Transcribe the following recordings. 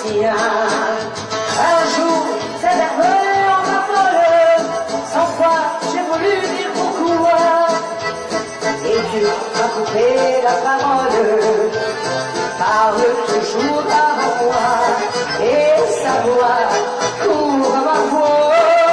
sien. Un jour, cette erreur m'a folle, sans fois j'ai voulu dire pourquoi. Et tu m'as coupé la parole, parle toujours avant moi, et sa voix couvre ma voix.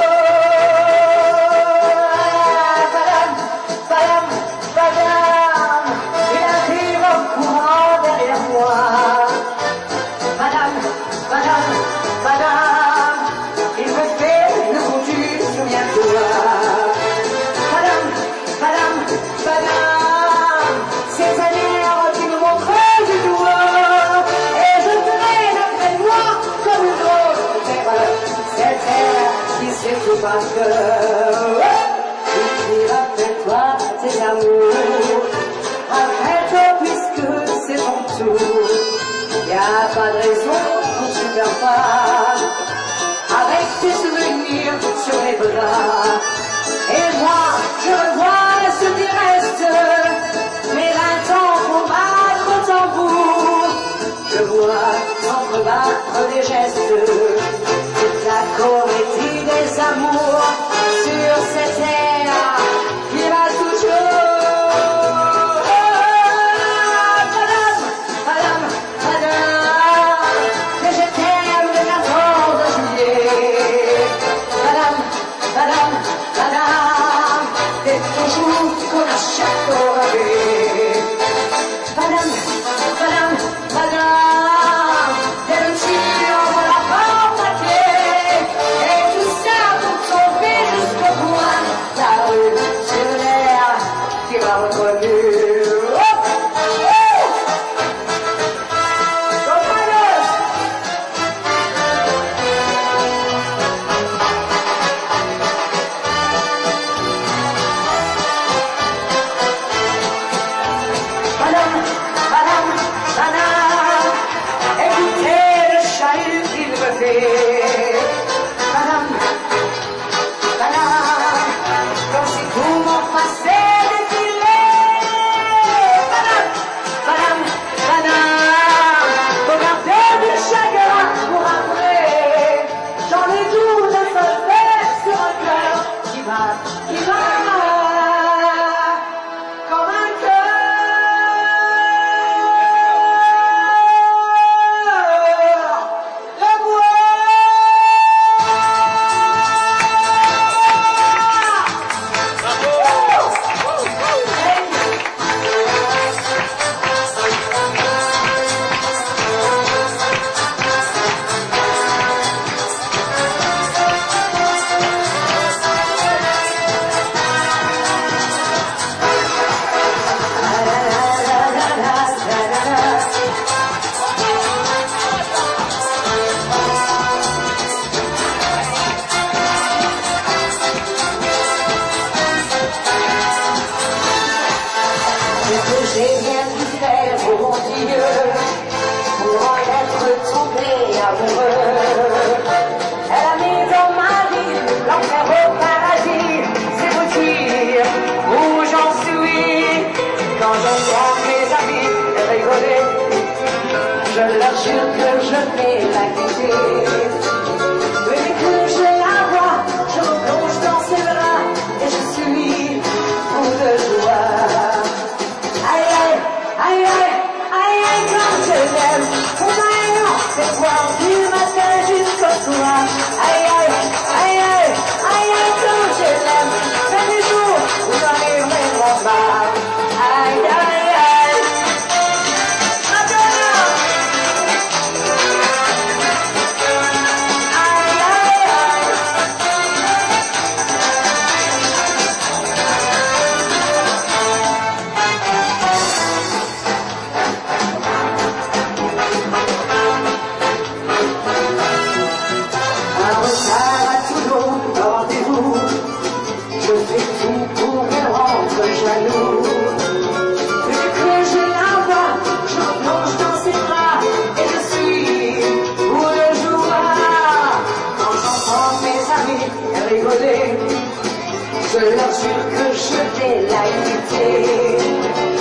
Madame, madame, madame, il arrive en courant derrière moi. Madame, madame, madame, il me fait le conduit, souviens-toi. Madame, madame, madame, ces années qui me montrent du doigt, et je traîne après moi comme une grosse terre, cette terre qui s'écoule par cœur. Et rappelle-toi tes amours, rappelle-toi puisque c'est ton tour. Y'a pas de raison pour que tu pleures pas, avec tes souvenirs sur les bras. Et moi, je revois ce qui reste, mes 20 ans pour battre au tambour. Je vois s'entrebattre des gestes, toute la comédie des amours sur cette terre qui va toujours. Madame, madame, madame, que je t'aime le 14 juillet. Madame, madame, madame, t'es toujours qu'on achète au rabais. Madame, madame, madame, t'es le chien dans la porte à clé, et tout ça pour tomber jusqu'au bout. La rue, c'est le nerf qui m'a reconnu. Oh, oh, Compagnons. Madame, madame, madame, écoutez le chahut qu'il me fait. Madame, madame, comme si vous m'en fassiez défiler. Madame, madame, madame, regardez le chagrin pour après. J'en ai tout de solfège sur un cœur qui bat comme un cœur de bois. J'ai bien dû faire, oh mon Dieu, pour en être tombé amoureux. Elle a mis dans ma vie l'enfer au paradis, c'est vous dire où j'en suis. Quand j'entends mes amis rigoler, je leur jure que je vais la quitter. Dès que je la vois, je me plonge dans ses bras et je suis fou de joie. Aïe, aïe, aïe, aïe, aïe, aïe, comme je l'aime. Mon maillot, c'est quoi du matin jusqu'au soir. Aïe, aïe, aïe, aïe, aïe, aïe, comme je l'aime. C'est des jours où j'en ai vraiment marre. Aïe, aïe, aïe. Madonna. Aïe, aïe, aïe. Un retard à Toulon, rendez-vous. Je fais tout pour qu'elle rentre jaloux. Dès que je la vois, je me plonge dans ses bras et je suis fou de joie. Quand j'entends mes amis rigoler, je leur jure que je vais la quitter.